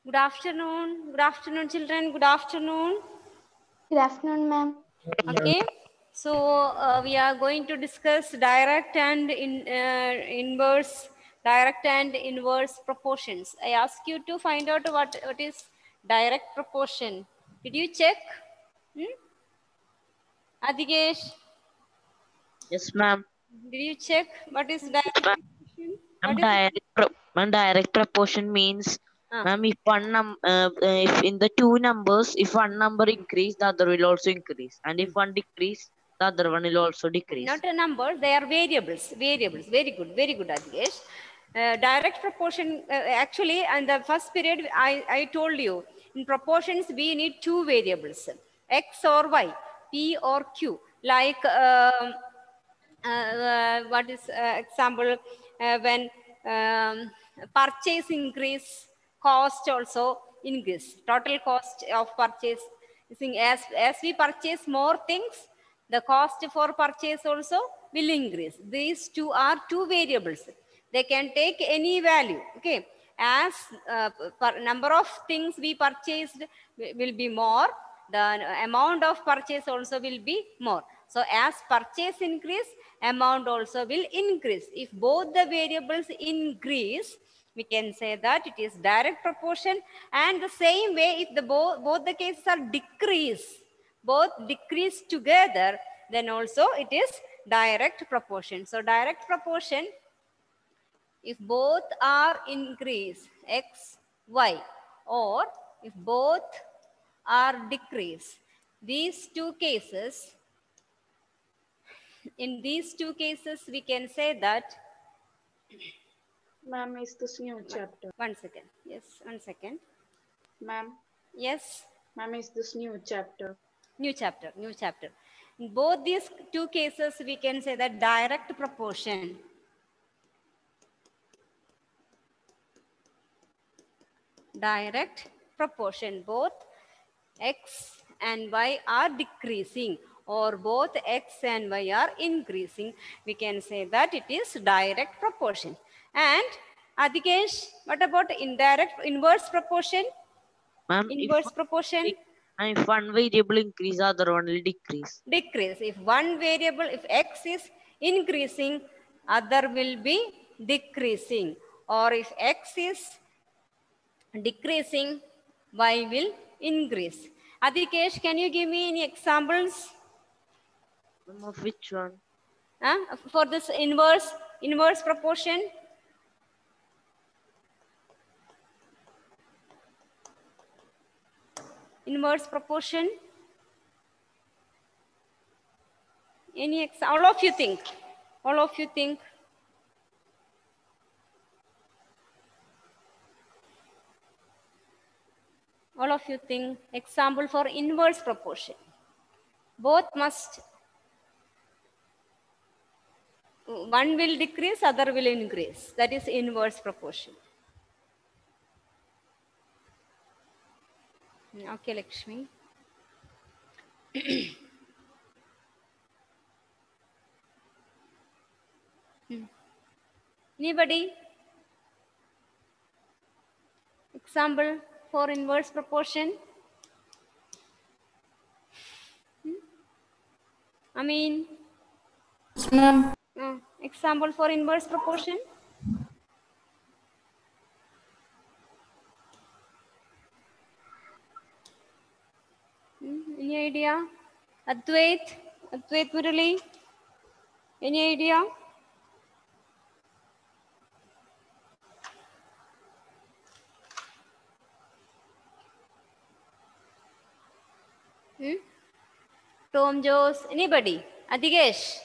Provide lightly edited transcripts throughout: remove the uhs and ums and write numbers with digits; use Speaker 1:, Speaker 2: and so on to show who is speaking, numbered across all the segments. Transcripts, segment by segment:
Speaker 1: Good afternoon. Good afternoon, children. Good afternoon.
Speaker 2: Good afternoon, ma'am.
Speaker 1: Okay. So we are going to discuss direct and inverse proportions. I ask you to find out what is direct proportion. Did you check? Adigesh,
Speaker 3: Yes, ma'am.
Speaker 1: did you check what is direct
Speaker 3: Ma'am,
Speaker 1: proportion?
Speaker 3: ma'am,
Speaker 1: What is it?
Speaker 3: direct proportion means,
Speaker 1: Ah.
Speaker 3: ma'am, if in the two numbers, if one number increase, the other will also increase, and if one decrease, the other one will also decrease.
Speaker 1: Not a number, they are variables. Variables. Very good, Adigesh. Direct proportion, actually, in the first period, I told you, in proportions, we need two variables, X or Y, P or Q. Like, what is example, when purchase increase, cost also increase. Total cost of purchase, as we purchase more things, the cost for purchase also will increase. These two are two variables. They can take any value. Okay. As number of things we purchased will be more, the amount of purchase also will be more. So as purchase increase, amount also will increase. If both the variables increase, we can say that it is direct proportion. And the same way, if the both the cases are both decrease together, then also it is direct proportion. So direct proportion, if both are increase, X, Y, or if both are decrease, these two cases, in these two cases, we can say that.
Speaker 2: Ma'am, is this new chapter?
Speaker 1: 1 second. Yes, 1 second.
Speaker 2: Ma'am,
Speaker 1: Yes,
Speaker 2: ma'am, is this new chapter?
Speaker 1: new chapter, new chapter. In both these two cases, we can say that direct proportion. Direct proportion, both X and Y are decreasing, or both X and Y are increasing, we can say that it is direct proportion. And Adhikesh, what about inverse proportion?
Speaker 3: Ma'am,
Speaker 1: Inverse proportion?
Speaker 3: if one variable increase, the other one will decrease.
Speaker 1: Decrease. If one variable, if X is increasing, other will be decreasing. Or if X is decreasing, Y will increase. Adhikesh, can you give me any examples?
Speaker 3: Of which one?
Speaker 1: For this inverse proportion? Inverse proportion? All of you think. All of you think. All of you think. Example for inverse proportion. Both must, one will decrease, other will increase. That is inverse proportion. Okay, Lakshmi. Anybody? Example for inverse proportion? I mean,
Speaker 2: Yes, ma'am.
Speaker 1: example for inverse proportion? Any idea? Advait Murali? Any idea? Tom Jones? Anybody? Adigesh?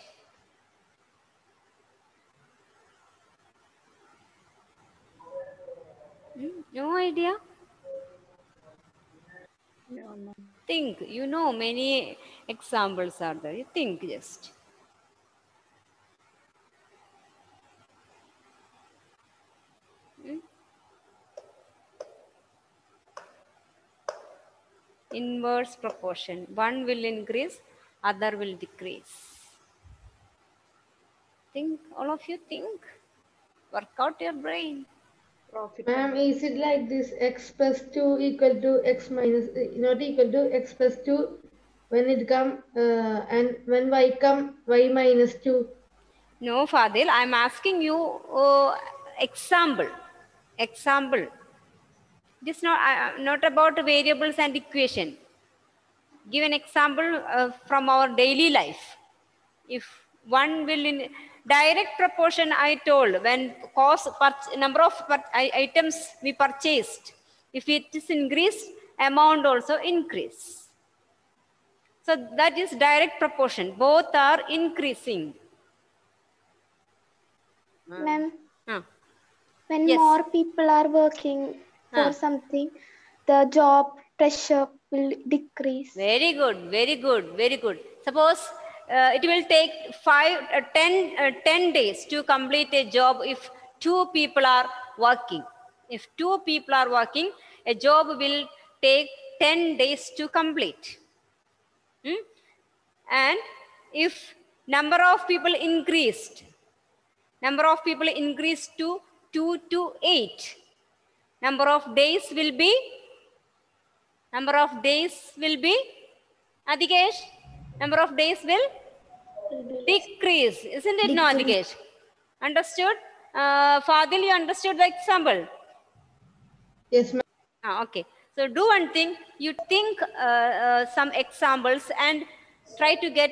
Speaker 1: No idea?
Speaker 2: No, ma'am.
Speaker 1: Think. You know many examples are there. You think just. Inverse proportion. One will increase, other will decrease. Think, all of you think. Work out your brain.
Speaker 2: Profit.
Speaker 4: Ma'am, is it like this x plus 2 equal to x minus, not equal to x plus 2 when it come and when y come y minus 2?
Speaker 1: No, Fadil, I'm asking you example. Example. It is not about variables and equation. Give an example from our daily life. If one will in direct proportion, I told when number of items we purchased, if it is increased, amount also increase. So that is direct proportion. Both are increasing.
Speaker 5: Ma'am,
Speaker 1: Huh.
Speaker 5: when
Speaker 1: Yes.
Speaker 5: more people are working for something, the job pressure will decrease.
Speaker 1: Very good, very good, very good. Suppose it will take 10 days to complete a job if 2 people are working. If 2 people are working, a job will take 10 days to complete. And if number of people increased to 2 to 8, number of days will be Adhikesh, number of days will decrease, isn't it? No, Adhikesh. Understood? Fadil, you understood the example?
Speaker 4: Yes, ma'am.
Speaker 1: Okay. So do one thing. You think some examples and try to get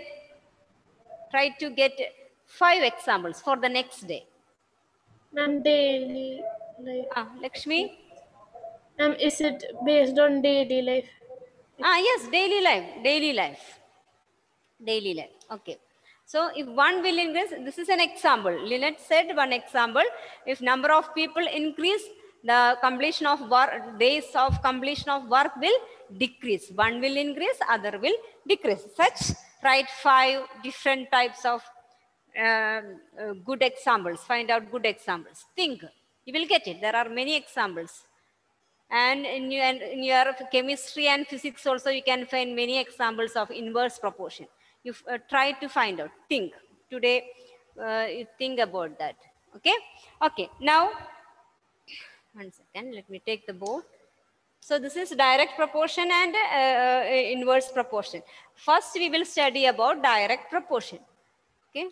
Speaker 1: 5 examples for the next day.
Speaker 6: Ma'am, daily life.
Speaker 1: Lakshmi?
Speaker 6: Ma'am, is it based on daily life?
Speaker 1: Yes, daily life. Okay. So if one will increase, this is an example. Lynette said one example. If number of people increase, the completion of work, days of completion of work will decrease. One will increase, other will decrease. Such write 5 different types of good examples. Find out good examples. Think. You will get it. There are many examples. And in your chemistry and physics also, you can find many examples of inverse proportion. You try to find out. Think. Today, you think about that. Okay? Okay. Now, one second. Let me take the board. So this is direct proportion and inverse proportion. First, we will study about direct proportion. Okay?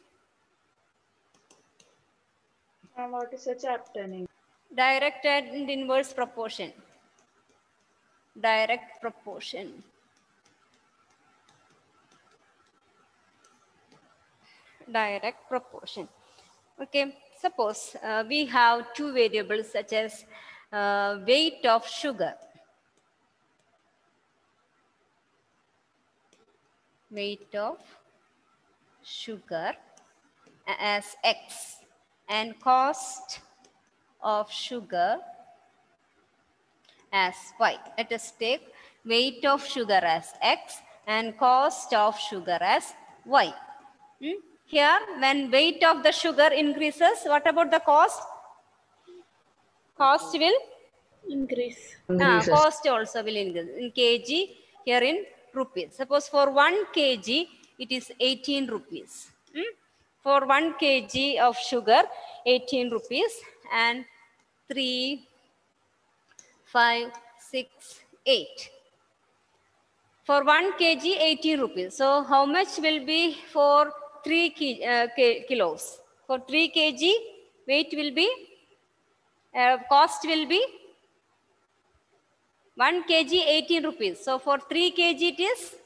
Speaker 2: And what is a chapter name?
Speaker 1: Direct and inverse proportion. Direct proportion. Direct proportion. Okay, suppose we have 2 variables such as weight of sugar. Weight of sugar as X and cost of sugar as Y. Let us take weight of sugar as X and cost of sugar as Y. Here, when weight of the sugar increases, what about the cost? Cost will
Speaker 6: increase.
Speaker 1: Cost also will increase in kg, here in rupees. Suppose for 1 kg, it is 18 rupees. For 1 kg of sugar, 18 rupees, and 3, 5, 6, 8. For 1 kg, 18 rupees. So how much will be for 3 kilos? For 3 kg, weight will be, cost will be 1 kg, 18 rupees. So for 3 kg, it is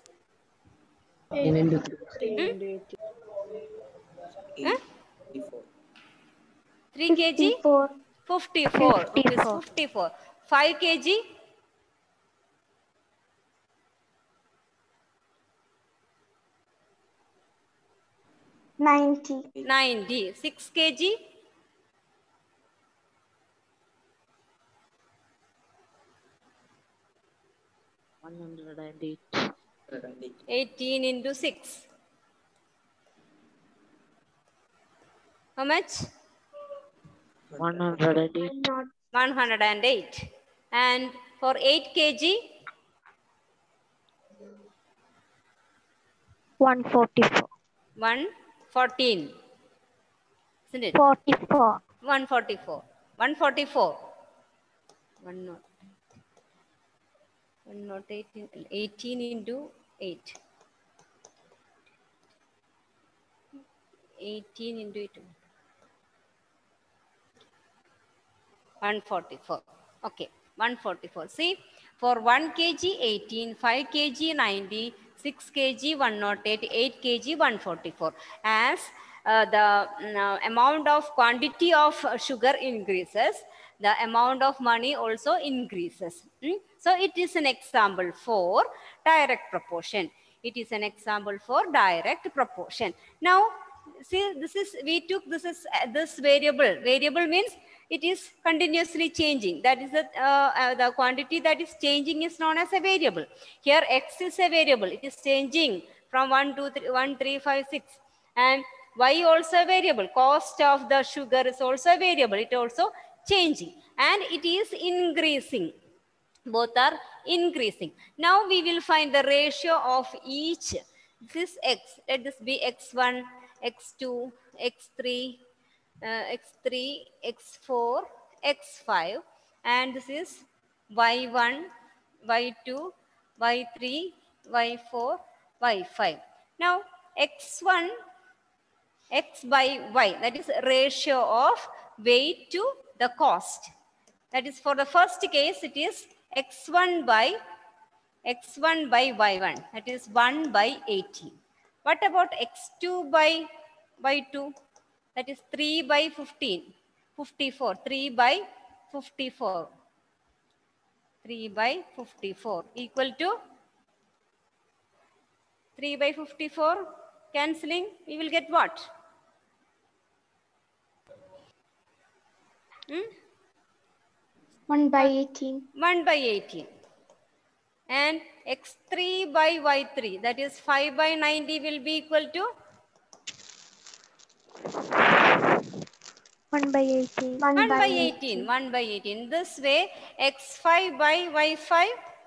Speaker 1: 3 kg? 54. 54. 5 kg? 90. 6 kg?
Speaker 3: 108.
Speaker 1: 18 into 6. How much?
Speaker 3: 108.
Speaker 1: 108. And for 8 kg?
Speaker 5: 144.
Speaker 1: 114. Isn't it?
Speaker 5: 44.
Speaker 1: 144. 144. 18 into 8. 18 into 8. 144. Okay, 144. See, for 1 kg 18, 5 kg 90, 6 kg 108, 8 kg 144. As the amount of quantity of sugar increases, the amount of money also increases. So it is an example for direct proportion. It is an example for direct proportion. Now, see, this is, we took this is this variable. Variable means it is continuously changing. That is the quantity that is changing is known as a variable. Here x is a variable. It is changing from 1, 2, 3, 1, 3, 5, 6. And y also a variable. Cost of the sugar is also a variable. It also changing. And it is increasing. Both are increasing. Now we will find the ratio of each. This x. Let this be x1, x2, x3, x3, x4, x5, and this is y1, y2, y3, y4, y5. Now x1, x by y, that is ratio of weight to the cost. That is for the first case, it is x1 by y1, that is 1 by 18. What about x2 by y2? That is 3 by 15, 54, 3 by 54. 3 by 54 equal to 3 by 54, cancelling, we will get what?
Speaker 5: 1 by 18.
Speaker 1: 1 by 18. And x3 by y3, that is 5 by 90 will be equal to
Speaker 5: 1 by 18.
Speaker 1: 1 by 18. 1 by 18. This way, x5 by y5,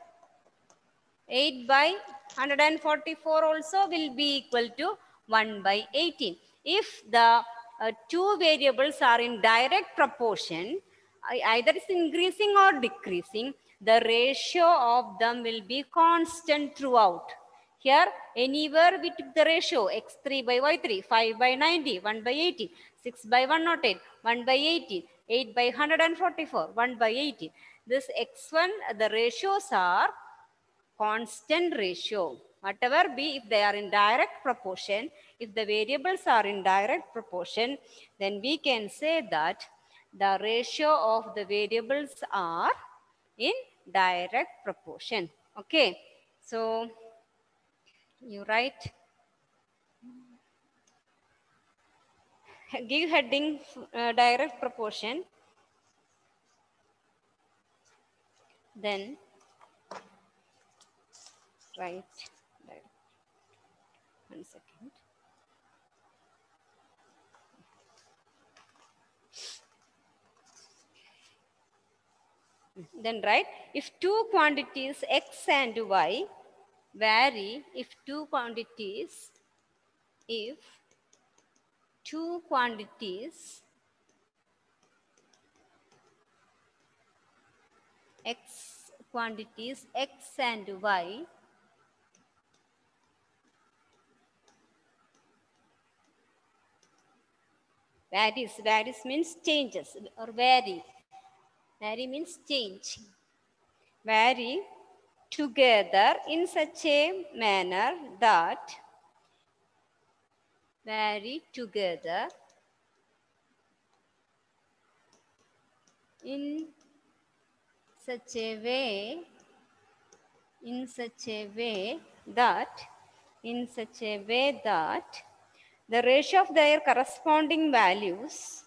Speaker 1: 8 by 144 also will be equal to 1 by 18. If the two variables are in direct proportion, either it's increasing or decreasing, the ratio of them will be constant throughout. Here, anywhere we took the ratio, x3 by y3, 5 by 90, 1 by 80, 6 by 108, 1 by 80, 8 by 144, 1 by 80. This x1, the ratios are constant ratio. Whatever be, if they are in direct proportion, if the variables are in direct proportion, then we can say that the ratio of the variables are in direct proportion. Okay, so you write, give heading direct proportion, then write, 1 second. Then write, if two quantities x and y vary, if two quantities x and y varies means changes or vary. Vary means change. Vary together in such a manner that in such a way that the ratio of their corresponding values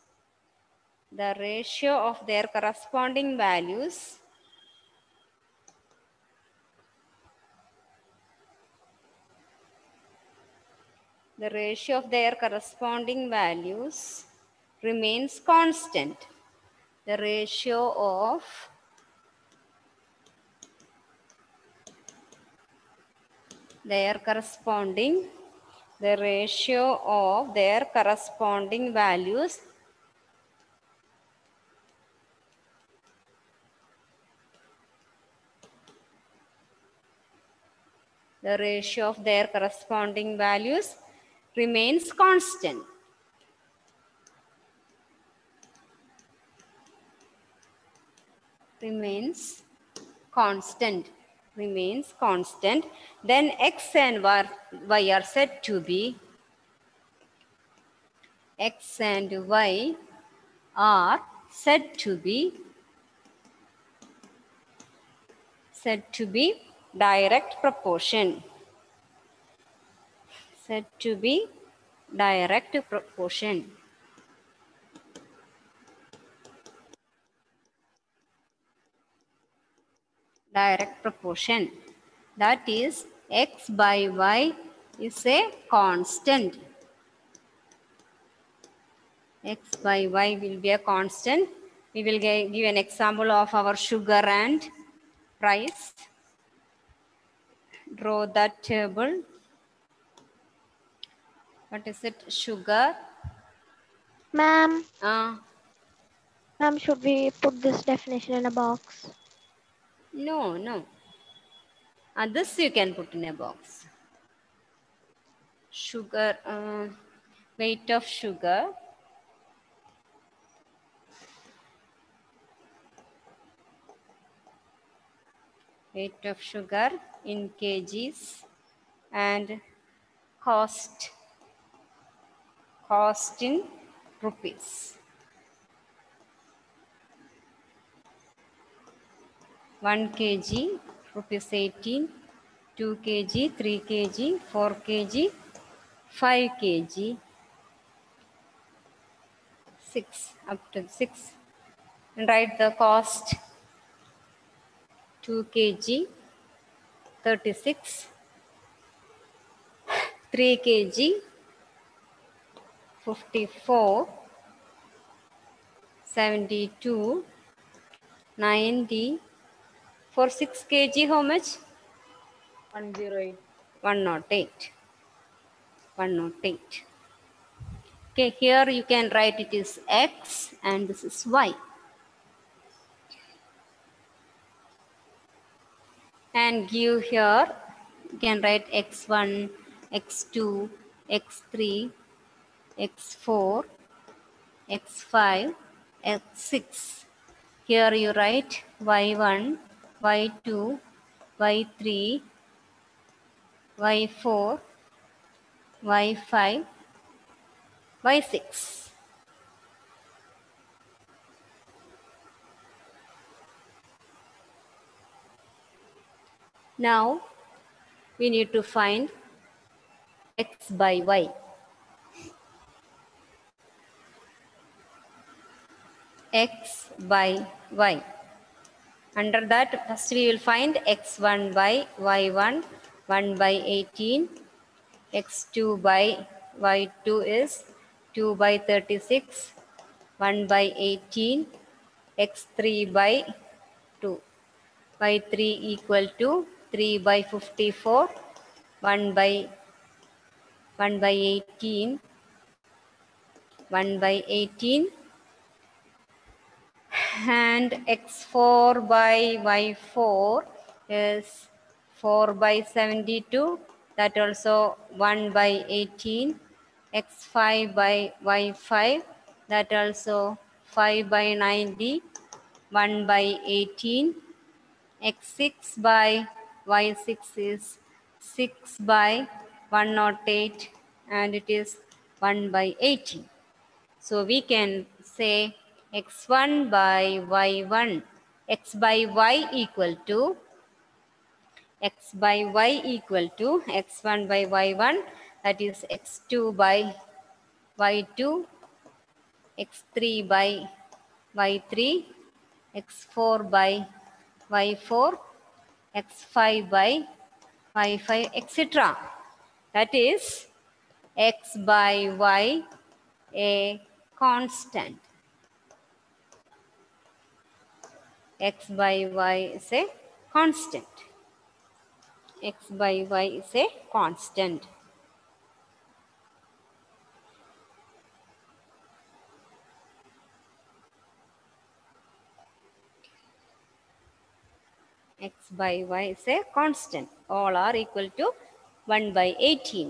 Speaker 1: remains constant. The ratio of their corresponding values the ratio of their corresponding values remains constant. Remains constant. Then x and y are said to be direct proportion. Direct proportion. That is, x by y is a constant. X by y will be a constant. We will give an example of our sugar and price. Draw that table. What is it? Sugar.
Speaker 5: Ma'am, should we put this definition in a box?
Speaker 1: No. This you can put in a box. Sugar, weight of sugar. Weight of sugar in kgs and cost in rupees. 1 kg, rupees 18, 2 kg, 3 kg, 4 kg, 5 kg, 6, up to 6. And write the cost. 2 kg, 36, 3 kg, 54, 72, 90. For 6 kg, how much?
Speaker 2: 108.
Speaker 1: 108. 108. Okay, here you can write it is x and this is y. And give here, you can write x1, x2, x3, x4, x5, x6. Here you write y1, y2, y3, y4, y5, y6. Now we need to find x by y. X by y. Under that, first we will find x1 by y1, 1 by 18. x2 by y2 is 2 by 36, 1 by 18. x3 by 2. y3 equal to 3 by 54, 1 by 18, 1 by 18. And x4 by y4 is 4 by 72, that also 1 by 18. x5 by y5, that also 5 by 90, 1 by 18. x6 by y6 is 6 by 108 and it is 1 by 18. So we can say x1 by y1, x by y equal to x1 by y1, that is x2 by y2, x3 by y3, x4 by y4, x5 by y5, etc. That is x by y a constant. X by y is a constant. X by y is a constant. X by y is a constant. All are equal to 1 by 18.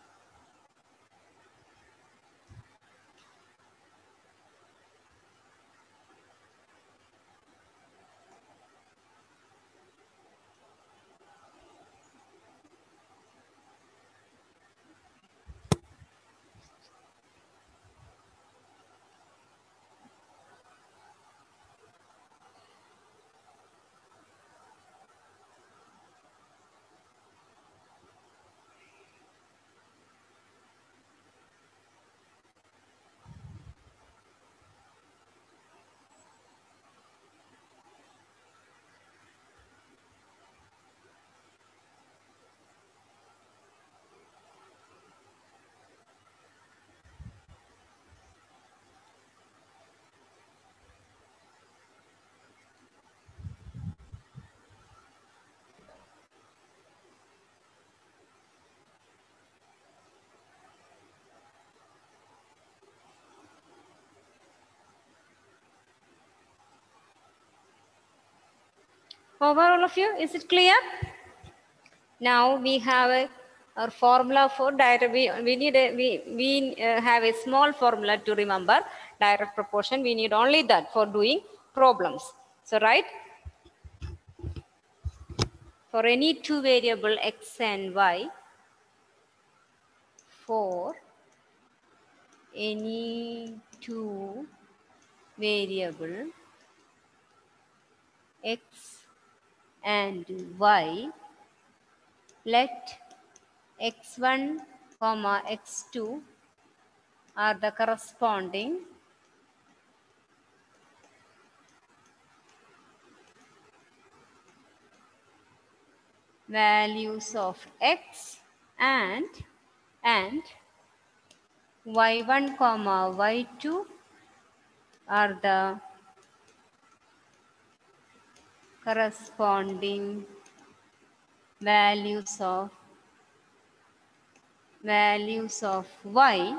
Speaker 1: Over all of you, is it clear? Now we have our formula for direct. We have a small formula to remember direct proportion. We need only that for doing problems. So right, for any two variable x and y, for any two variable x and y, let x1 comma x2 are the corresponding values of x and y1 comma y2 are the corresponding values of y,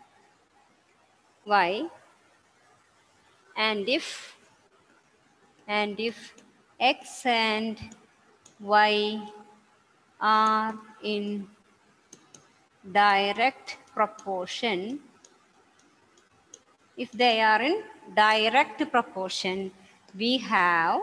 Speaker 1: and if x and y are in direct proportion, if they are in direct proportion, we have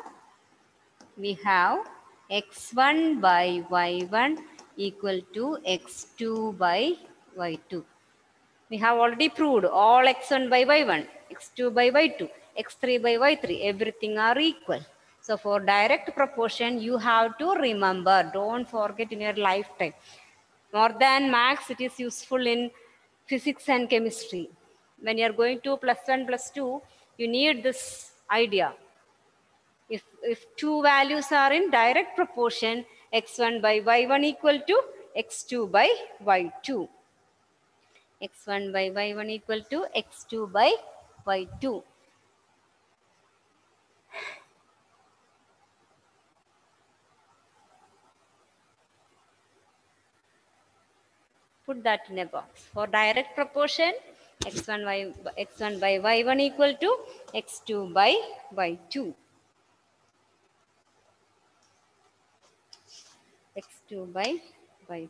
Speaker 1: x1 by y1 equal to x2 by y2. We have already proved all x1 by y1, x2 by y2, x3 by y3, everything are equal. So for direct proportion, you have to remember, don't forget in your lifetime. More than maths, it is useful in physics and chemistry. When you are going to +1, +2, you need this idea. If two values are in direct proportion, x1 by y1 equal to x2 by y2. x1 by y1 equal to x2 by y2. Put that in a box. For direct proportion, x1 by y1 equal to x2 by y2. x2 by y2.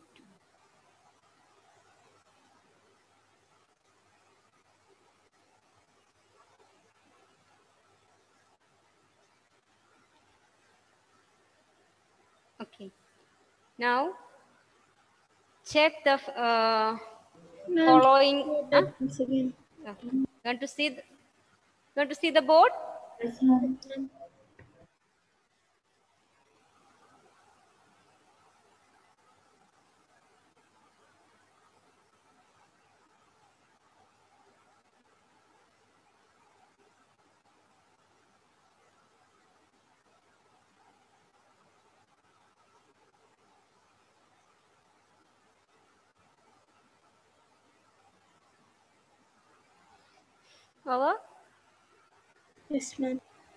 Speaker 1: Okay. Now check the
Speaker 6: Ma'am,
Speaker 1: following.
Speaker 6: repeat that once again.
Speaker 1: Want to see the board?
Speaker 6: Yes, ma'am.
Speaker 1: Over.
Speaker 6: Yes, ma'am.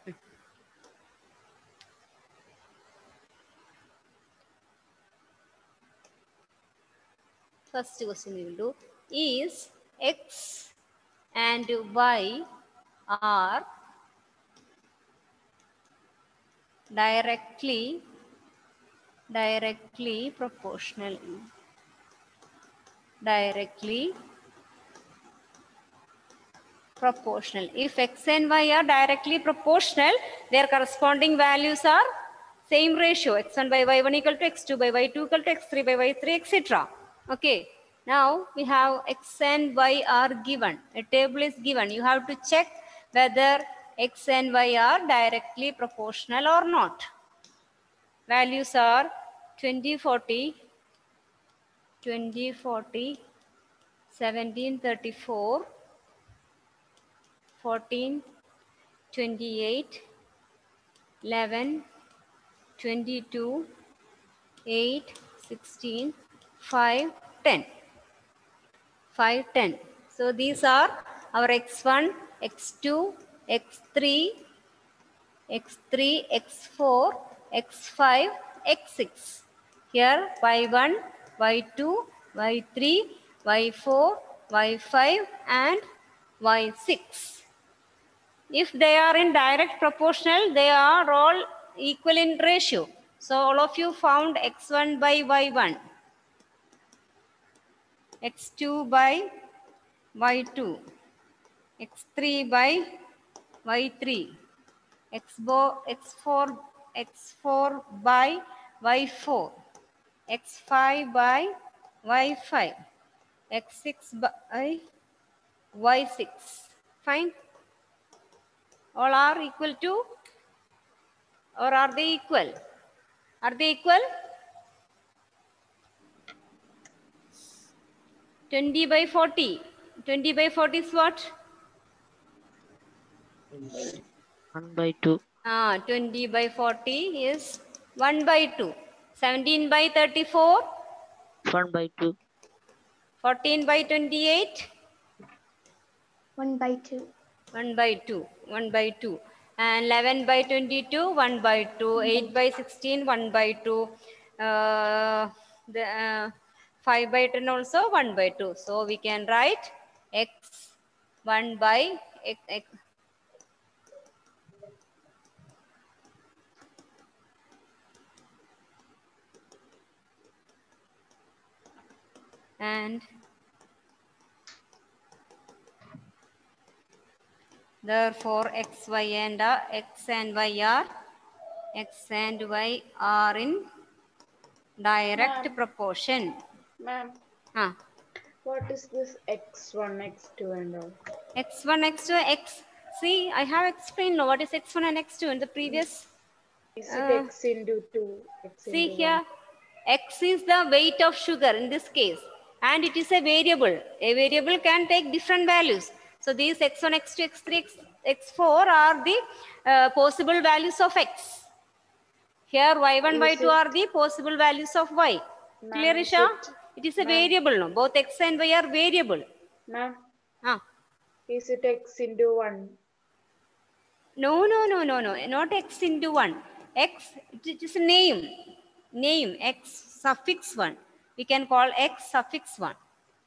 Speaker 1: First question we will do is x and y are directly Directly proportional. Directly proportional. If x and y are directly proportional, their corresponding values are same ratio. x1 by y1 equal to x2 by y2 equal to x3 by y3, etc. Okay. Now we have x and y are given. A table is given. You have to check whether x and y are directly proportional or not. Values are 20, 40, 20, 40, 17, 34, 14, 28, 11, 22, 8, 16, 5, 10. 5, 10. So these are our x1, x2, x3, x3, x4, x5, x6. Here y1, y2, y3, y4, y5 and y6. If they are in direct proportional, they are all equal in ratio. So all of you found x1 by y1, x2 by y2, x3 by y3, x4 by y4, x5 by y5, x6 by y6. Fine. All are equal to, or are they equal? Are they equal? 20 by 40. 20 by 40 is what?
Speaker 3: 1 by 2.
Speaker 1: 20 by 40 is 1 by 2. 17 by 34.
Speaker 3: 1 by 2.
Speaker 1: 14 by 28.
Speaker 5: 1 by 2.
Speaker 1: 1 by 2. 1 by 2. And 11 by 22. 1 by 2. 8 by 16. 1 by 2. The 5 by 10 also 1 by 2. So we can write x 1 by x and therefore x and y are in direct
Speaker 2: Ma'am.
Speaker 1: proportion.
Speaker 2: Ma'am,
Speaker 1: Huh.
Speaker 2: what is this x1, x2 and all?
Speaker 1: X1, x2, x. See, I have explained what is x1 and x2 in the previous.
Speaker 2: Is it x into 2, x
Speaker 1: See
Speaker 2: into
Speaker 1: here, x is the weight of sugar in this case, and it is a variable. A variable can take different values. So these x1, x2, x3, x4 are the possible values of x. Here y1, y2 are the possible values of y. Clear, Isha? It is a variable. No? Both x and y are variable.
Speaker 2: Ma'am,
Speaker 1: Ah.
Speaker 2: is it x into 1?
Speaker 1: No, not x into 1. X, it is a name. Name, x suffix 1. We can call x suffix 1.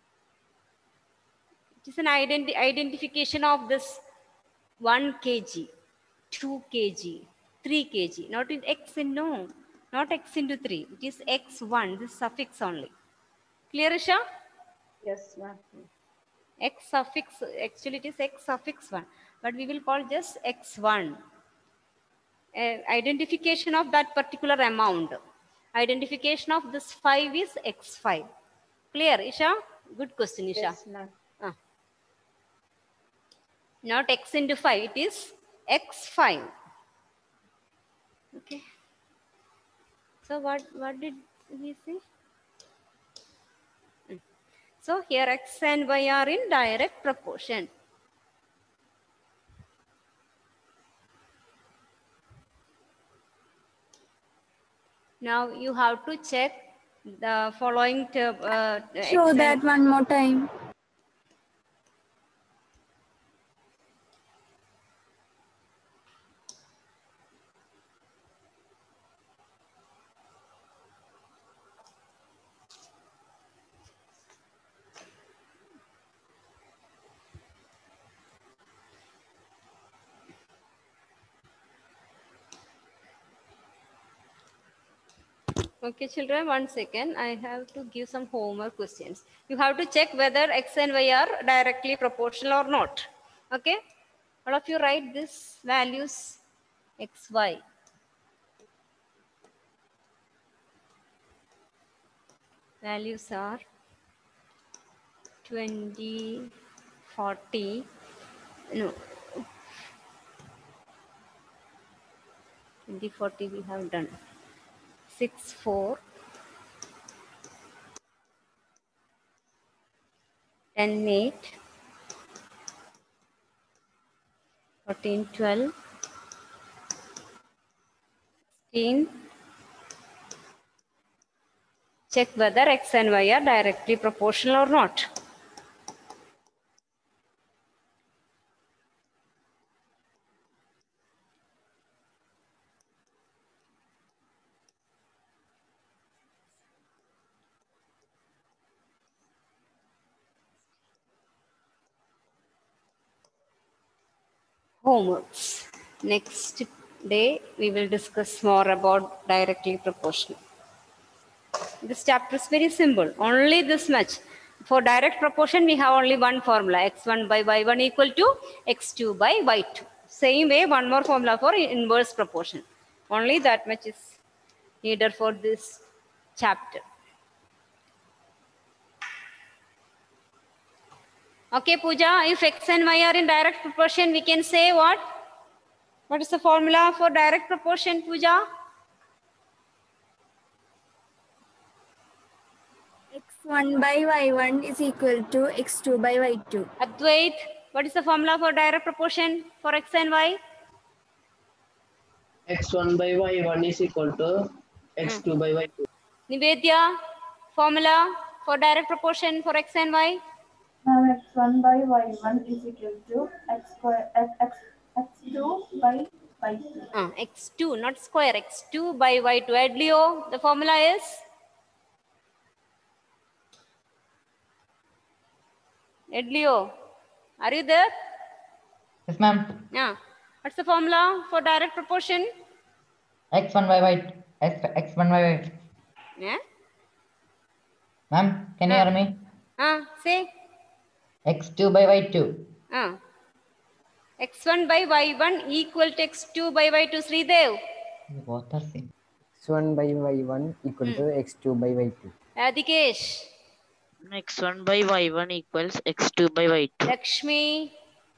Speaker 1: It is an identification of this 1 kg, 2 kg, 3 kg. Not in x and no, not x into 3. It is x1, this suffix only. Clear, Isha?
Speaker 2: Yes, ma'am.
Speaker 1: X suffix, actually it is x suffix 1. But we will call just x1. Identification of that particular amount. Identification of this 5 is x5. Clear, Isha? Good question, Isha.
Speaker 2: Yes, ma'am.
Speaker 1: Not x into 5, it is x5. Okay. So what did we say? So here x and y are in direct proportion. Now you have to check the following.
Speaker 6: Show that one more time.
Speaker 1: Okay, children, 1 second. I have to give some homework questions. You have to check whether x and y are directly proportional or not. Okay? All of you write these values x, y. Values are 20, 40, no, 20, 40 we have done. 6, 4, 10, 8, 14, 12, 16. Check whether x and y are directly proportional or not. Homeworks. Next day, we will discuss more about directly proportional. This chapter is very simple. Only this much. For direct proportion, we have only one formula. x1 by y1 equal to x2 by y2. Same way, one more formula for inverse proportion. Only that much is needed for this chapter. Okay, Pooja, if x and y are in direct proportion, we can say what? What is the formula for direct proportion, Pooja?
Speaker 7: x1 by y1 is equal to x2 by y2.
Speaker 1: Advait, what is the formula for direct proportion for x and y?
Speaker 8: x1 by y1 is equal to x2 by y2.
Speaker 1: Nivedya, formula for direct proportion for x and y?
Speaker 9: x1 by y1 is equal to x2 by y2.
Speaker 1: X2, not square, x2 by y2. Edlio, the formula is? Edlio, are you there?
Speaker 10: Yes, ma'am.
Speaker 1: Yeah. What's the formula for direct proportion?
Speaker 10: X1 by y, x1 by y.
Speaker 1: Yeah.
Speaker 10: Ma'am, can you hear me?
Speaker 1: Say.
Speaker 10: X2 by y2.
Speaker 1: X1 by y1 equal to x2 by y2. Sridev.
Speaker 10: Both are same.
Speaker 11: x1 by y1 equal to x2 by y2.
Speaker 1: Adhikesh.
Speaker 3: x1 by y1 equals x2 by y2.
Speaker 1: Lakshmi.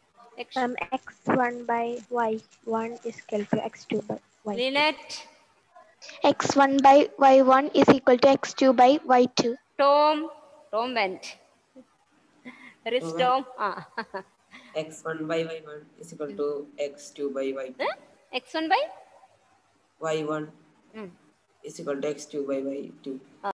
Speaker 5: x1 by y1 is equal to x2 by y2.
Speaker 1: Lynette.
Speaker 5: x1 by y1 is equal to x2 by y2.
Speaker 1: Tom. Tom went. There is Tom.
Speaker 12: x1 by y1 is equal to x2 by y2.
Speaker 1: X1 by?
Speaker 12: y1 is equal to x2 by y2.